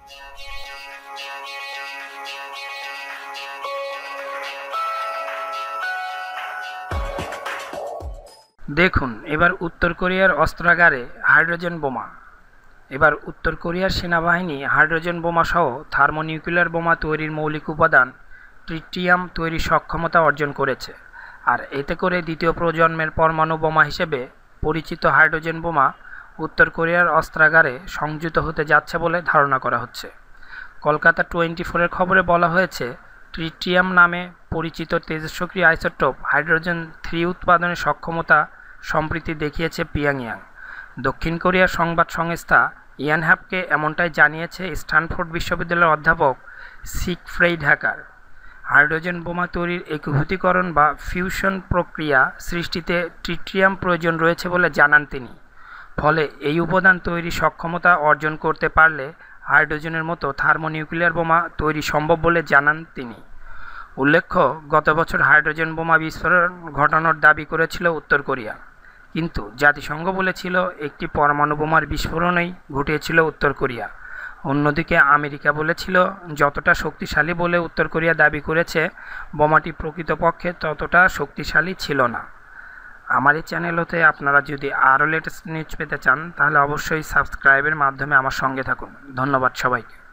দেখুন এবার উত্তর কোরিয়ার অস্ত্রাগারে হাইড্রোজেন বোমা। এবার উত্তর কোরিয়ার সেনাবাহিনী হাইড্রোজেন বোমা সহ থার্মোনিউক্লিয়ার বোমা তৈরির মৌলিক উপাদান ট্রিটিয়াম তৈরির সক্ষমতা অর্জন করেছে। আর এতে করে দ্বিতীয় প্রজন্মের পরমাণু বোমা হিসেবে পরিচিত হাইড্রোজেন বোমা উত্তর কোরিয়ার অস্ত্রাগারে সংযুক্ত হতে যাচ্ছে বলে ধারণা করা হচ্ছে। কলকাতা 24-এর খবরে বলা হয়েছে, ট্রিটিয়াম নামে পরিচিত তেজস্ক্রিয় আইসোটোপ হাইড্রোজেন 3 উৎপাদনের সক্ষমতা সম্প্রতি দেখিয়েছে পিয়ংইয়াং। দক্ষিণ কোরিয়ার সংবাদ সংস্থা ইয়ানহাপকে এমনটাই জানিয়েছে স্ট্যানফোর্ড বিশ্ববিদ্যালয়ের অধ্যাপক সিগফ্রেড হ্যাকার। হাইড্রোজেন বোমা তৈরির একীভূতীকরণ বা ফিউশন প্রক্রিয়া সৃষ্টিতে ট্রিটিয়াম প্রয়োজন রয়েছে বলে জানান তিনি। ফলে এই উপাদান তৈরির সক্ষমতা অর্জন করতে পারলে হাইড্রোজেনের মতো থার্মোনিউক্লিয়ার বোমা তৈরি সম্ভব বলে জানান তিনি। উল্লেখ্য, গত বছর হাইড্রোজেন বোমা বিস্ফোরণ ঘটানোর দাবি করেছিল উত্তর কোরিয়া, কিন্তু জাতিসংঘ বলেছিল একটি পরমাণু বোমার বিস্ফোরণই ঘটিয়েছিল উত্তর কোরিয়া। অন্যদিকে আমেরিকা বলেছিল যতটা শক্তিশালী বলে উত্তর কোরিয়া দাবি করেছে, বোমাটি প্রকৃতপক্ষে ততটা শক্তিশালী ছিল না। আমার এই চ্যানেল হতে আপনারা যদি আরও লেটেস্ট নিউজ পেতে চান তাহলে অবশ্যই সাবস্ক্রাইবের মাধ্যমে আমার সঙ্গে থাকুন। ধন্যবাদ সবাইকে।